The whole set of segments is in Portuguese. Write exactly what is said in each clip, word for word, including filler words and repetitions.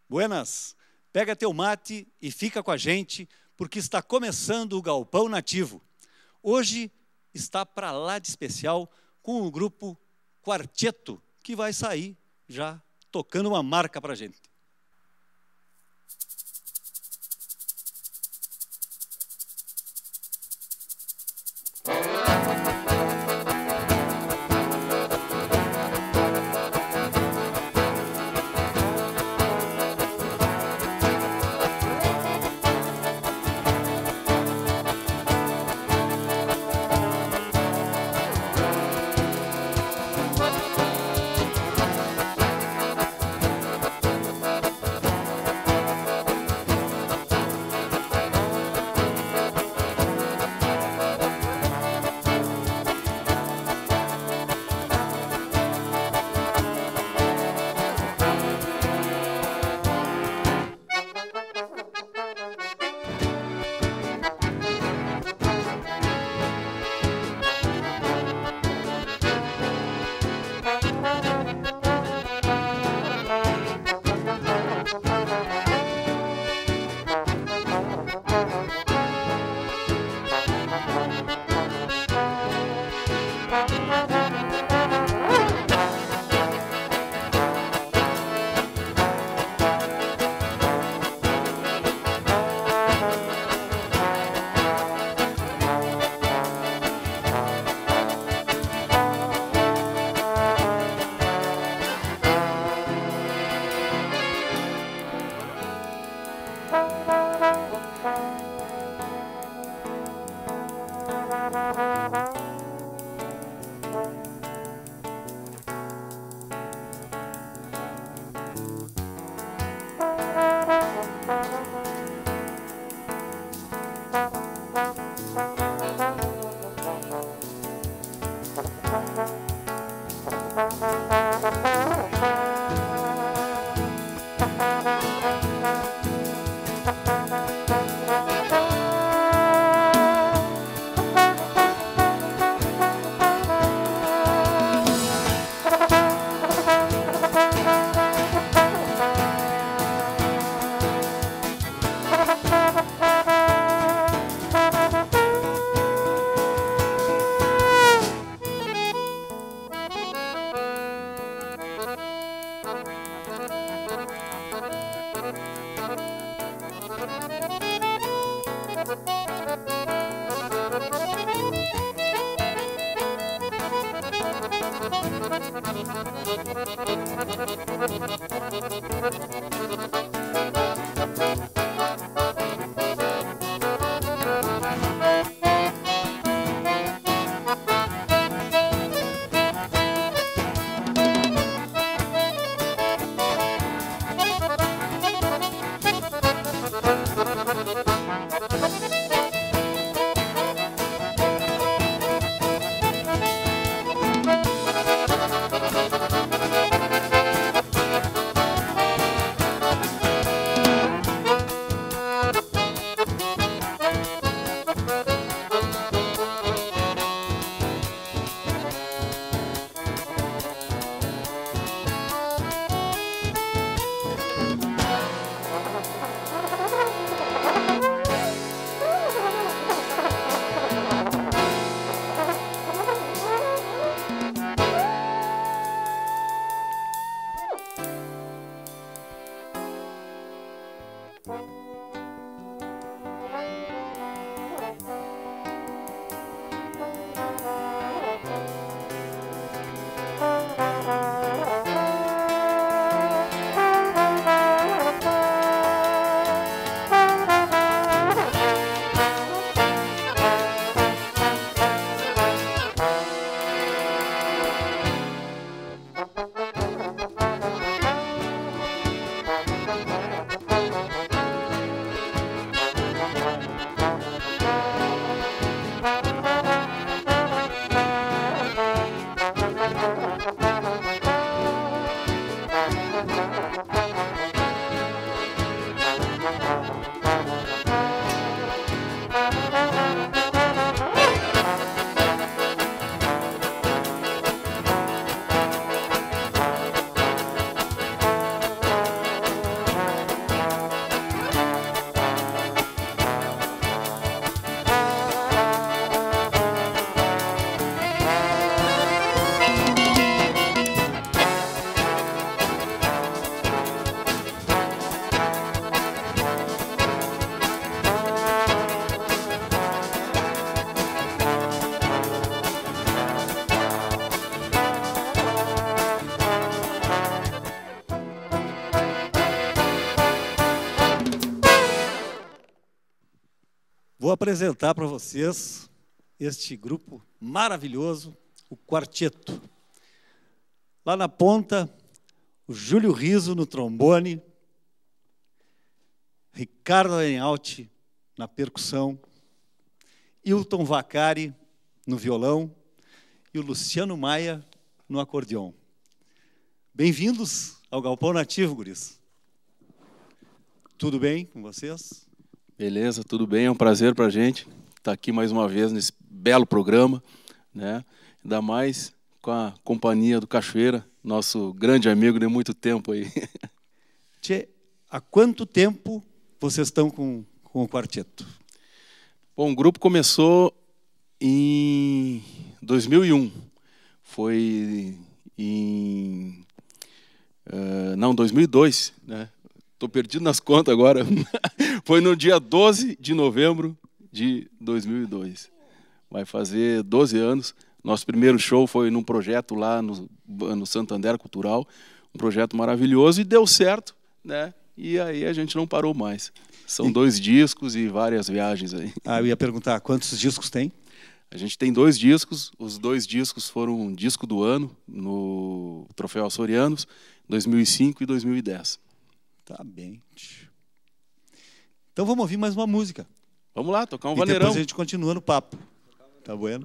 Buenas, pega teu mate e fica com a gente, porque está começando o Galpão Nativo. Hoje está para lá de especial com o grupo Quarteto, que vai sair já tocando uma marca para a gente. vou apresentar para vocês este grupo maravilhoso, o Quarteto. Lá na ponta, o Júlio Riso no trombone, Ricardo Enalti na percussão, Hilton Vacari no violão e o Luciano Maia no acordeon. Bem-vindos ao Galpão Nativo, guris. Tudo bem com vocês? Beleza, tudo bem. É um prazer para a gente estar aqui mais uma vez nesse belo programa, né? Ainda mais com a companhia do Cachoeira, nosso grande amigo de muito tempo aí. Tchê, há quanto tempo vocês estão com, com o Quarteto? Bom, o grupo começou em dois mil e um. Foi em... Uh, não, dois mil e dois, né? Estou perdido nas contas agora. Foi no dia doze de novembro de dois mil e dois. Vai fazer doze anos. Nosso primeiro show foi num projeto lá no, no Santander Cultural. Um projeto maravilhoso e deu certo, né? E aí a gente não parou mais. São e... dois discos e várias viagens aí. Ah, eu ia perguntar, quantos discos tem? A gente tem dois discos. Os dois discos foram um disco do ano no Troféu Açorianos, dois mil e cinco e dois mil e dez. Tá bem. Então vamos ouvir mais uma música. Vamos lá, tocar um e vaneirão. Depois a gente continua no papo. Tá bueno?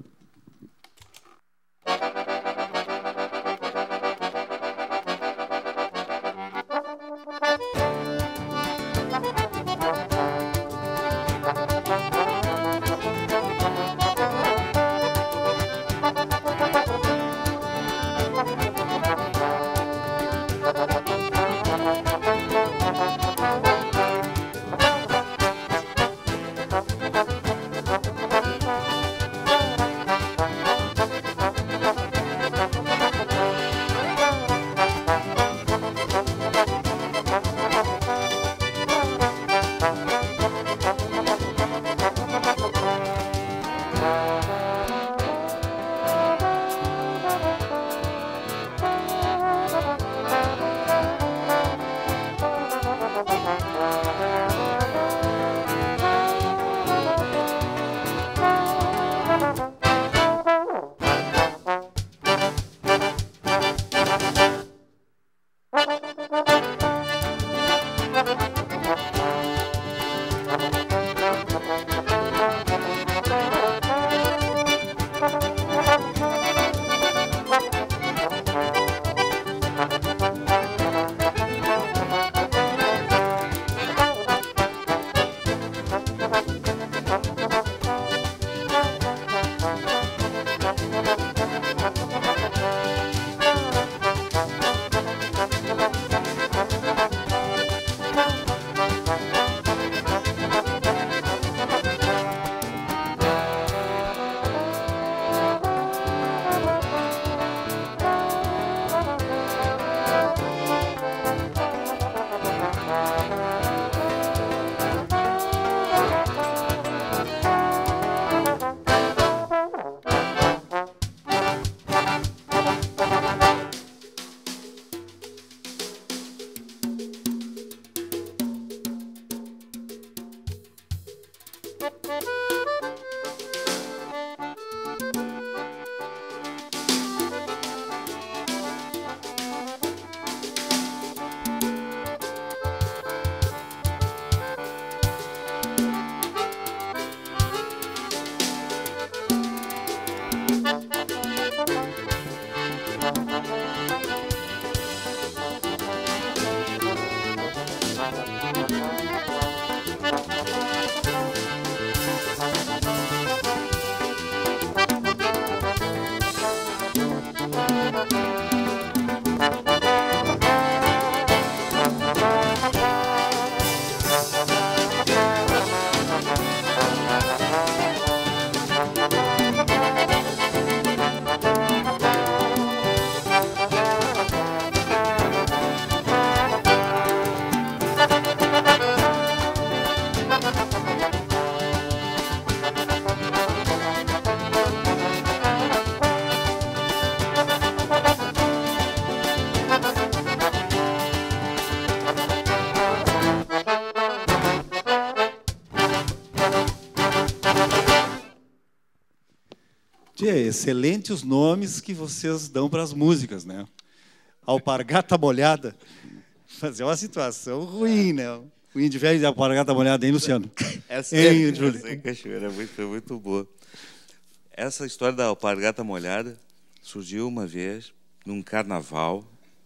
Tchê, excelente os nomes que vocês dão para as músicas, né? Alpargata Molhada. Mas é uma situação ruim, né? Ruim de velho de Alpargata Molhada, hein, Luciano? Essa, hein, essa é, cachoeira foi, foi muito boa. Essa história da Alpargata Molhada surgiu uma vez num carnaval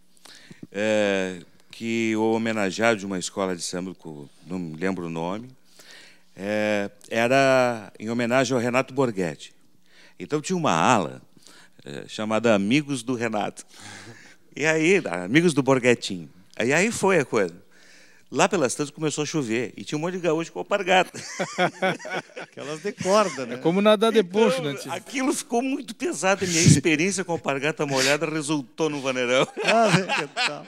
é, que o homenageado de uma escola de samba, não me lembro o nome, é, era em homenagem ao Renato Borghetti. Então tinha uma ala é, chamada Amigos do Renato. E aí, Amigos do Borghetinho. E aí foi a coisa. Lá pelas tantas começou a chover e tinha um monte de gaúcho com alpargata. Aquelas de corda, né? É como nadar de Então, poncho, né? Tio? aquilo ficou muito pesado. A minha experiência com alpargata molhada resultou no vaneirão. Ah, que tal?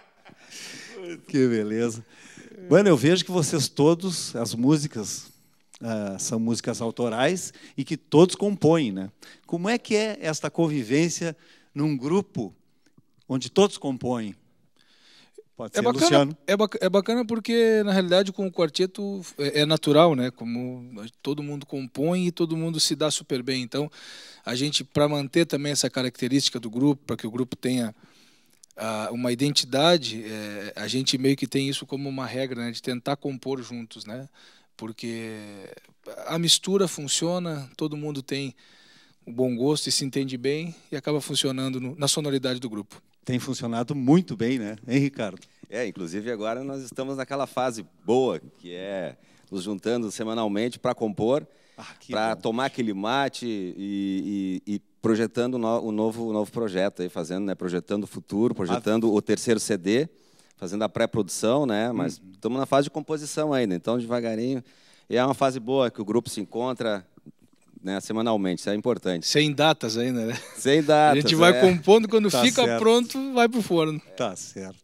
Que beleza. Bueno, eu vejo que vocês todos, as músicas, ah, são músicas autorais e que todos compõem, né? Como é que é esta convivência num grupo onde todos compõem? Pode ser, É bacana, Luciano. é, bac é bacana porque, na realidade, com o quarteto é, é natural, né? Como todo mundo compõe e todo mundo se dá super bem. Então, a gente, para manter também essa característica do grupo, para que o grupo tenha uh, uma identidade, é, a gente meio que tem isso como uma regra, né? De tentar compor juntos, né? Porque a mistura funciona, todo mundo tem o bom gosto e se entende bem e acaba funcionando no, na sonoridade do grupo. Tem funcionado muito bem, né? Hein, Ricardo? É, inclusive agora nós estamos naquela fase boa, que é nos juntando semanalmente para compor, Ah, para bom. tomar aquele mate e, e, e projetando o no, novo, o novo projeto, aí, fazendo, né, projetando o futuro, projetando o terceiro C D, fazendo a pré-produção, né? Mas Uhum. estamos na fase de composição ainda, então devagarinho. E é uma fase boa que o grupo se encontra, né, semanalmente, isso é importante. Sem datas ainda, né? Sem datas. A gente vai é. compondo, quando Tá fica certo. pronto, vai pro forno. Tá certo.